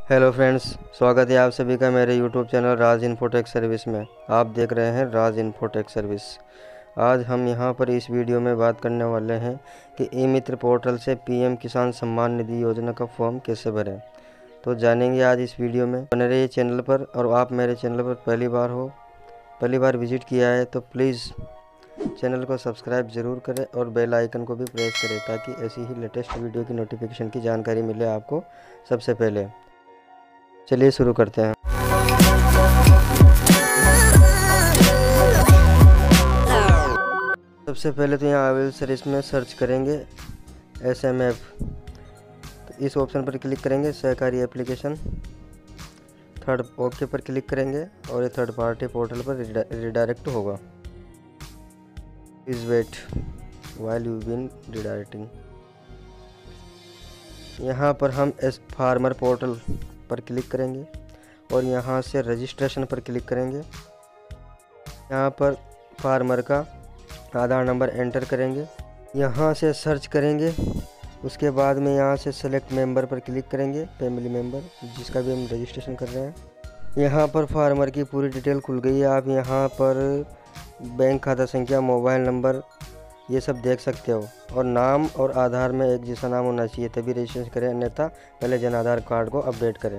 Hello friends, स्वागत है आप सभी का मेरे YouTube channel Raj infotech service में। आप देख रहे हैं राज इन्फोटेक सर्विस। आज हम यहां पर इस वीडियो में बात करने वाले हैं कि ई मित्र पोर्टल से पीएम किसान सम्मान निधि योजना का फॉर्म कैसे भरें। तो जानेंगे आज इस वीडियो में। बने रहिए चैनल पर, और आप मेरे चैनल पर पहली बार विजिट किया है तो प्लीज़ चैनल को सब्सक्राइब ज़रूर करें और बेल आइकन को भी प्रेस करें ताकि ऐसी ही लेटेस्ट वीडियो की नोटिफिकेशन की जानकारी मिले आपको सबसे पहले। चलिए शुरू करते हैं। सबसे पहले तो यहाँ अवेलेबल सर्विस में सर्च करेंगे SMF। तो इस ऑप्शन पर क्लिक करेंगे, सहकारी एप्लीकेशन। थर्ड ओके पर क्लिक करेंगे और ये थर्ड पार्टी पोर्टल पर रिडायरेक्ट होगा। Please wait while you been redirecting. यहाँ पर हम फार्मर पोर्टल पर क्लिक करेंगे और यहाँ से रजिस्ट्रेशन पर क्लिक करेंगे। यहाँ पर फार्मर का आधार नंबर एंटर करेंगे, यहाँ से सर्च करेंगे। उसके बाद में यहाँ से सेलेक्ट मेंबर पर क्लिक करेंगे, फैमिली मेंबर जिसका भी हम रजिस्ट्रेशन कर रहे हैं। यहाँ पर फार्मर की पूरी डिटेल खुल गई है। आप यहाँ पर बैंक खाता संख्या, मोबाइल नंबर ये सब देख सकते हो, और नाम और आधार में एक जैसा नाम होना चाहिए तभी रजिस्ट्रेशन करें, अन्यथा पहले जन आधार कार्ड को अपडेट करें।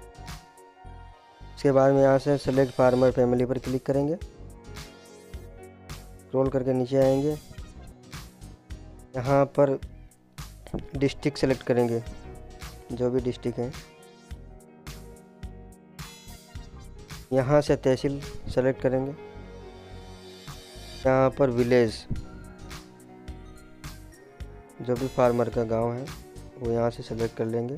उसके बाद में यहाँ से सेलेक्ट फार्मर फैमिली पर क्लिक करेंगे, स्क्रॉल करके नीचे आएंगे। यहाँ पर डिस्ट्रिक्ट सेलेक्ट करेंगे, जो भी डिस्ट्रिक्ट है। यहाँ से तहसील सेलेक्ट करेंगे। यहाँ पर विलेज, जो भी फार्मर का गांव है वो यहाँ से सेलेक्ट कर लेंगे।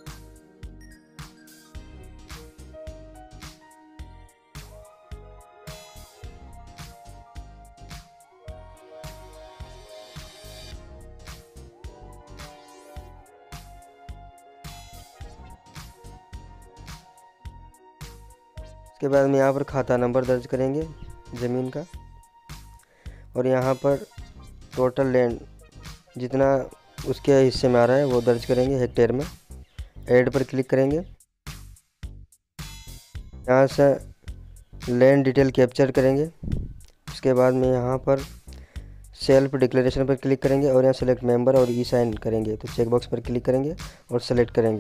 उसके बाद में यहाँ पर खाता नंबर दर्ज करेंगे ज़मीन का, और यहाँ पर टोटल लैंड जितना उसके हिस्से में आ रहा है वो दर्ज करेंगे हेक्टेयर में। ऐड पर क्लिक करेंगे। यहाँ से लैंड डिटेल कैप्चर करेंगे। उसके बाद में यहाँ पर सेल्फ डिक्लेरेशन पर क्लिक करेंगे और यहाँ सेलेक्ट मेंबर और ई साइन करेंगे। तो चेक बॉक्स पर क्लिक करेंगे और सेलेक्ट करेंगे।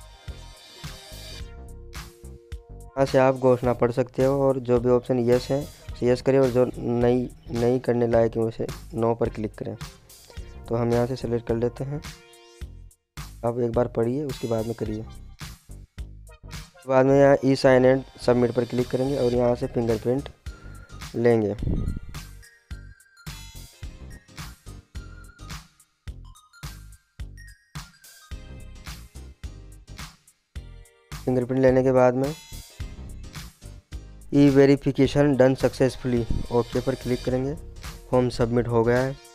यहाँ से आप घोषणा पढ़ सकते हो, और जो भी ऑप्शन यस है यस करें, और जो नहीं करने लायक है उसे नो पर क्लिक करें। तो हम यहाँ से सेलेक्ट कर लेते हैं। आप एक बार पढ़िए, उसके बाद में करिए। बाद में यहाँ ई साइन एंड सबमिट पर क्लिक करेंगे और यहाँ से फिंगरप्रिंट लेंगे। फिंगरप्रिंट लेने के बाद में e verification done successfully, okay पर क्लिक करेंगे। फॉर्म सबमिट हो गया है।